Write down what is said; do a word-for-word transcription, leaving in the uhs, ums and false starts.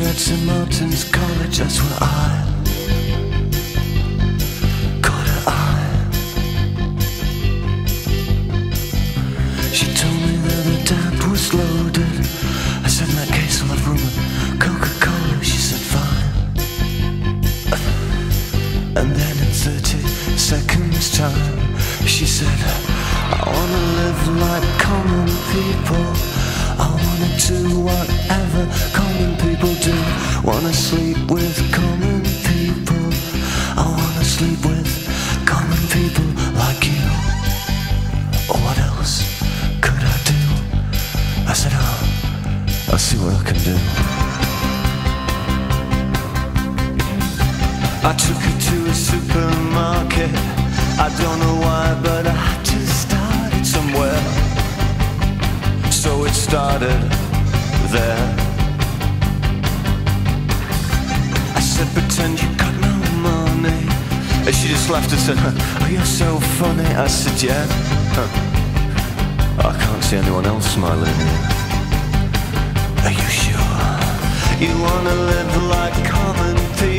at Saint Martin's College, that's where I caught her eye. She told me that her dad was loaded. I said, in that case I'll have room at Coca-Cola. She said, fine. And then in thirty seconds time, she said, I wanna live like common people. I wanna do whatever common people do. Wanna sleep with common people. I wanna sleep with common people like you. What else could I do? I said, oh, I'll see what I can do. I took her to a supermarket. I don't know why, but I had to start it somewhere. So it started there. I said, pretend you got no money. And she just laughed and said, oh, you're so funny. I said, yeah, huh. I can't see anyone else smiling here. Are you sure? You wanna live like common people?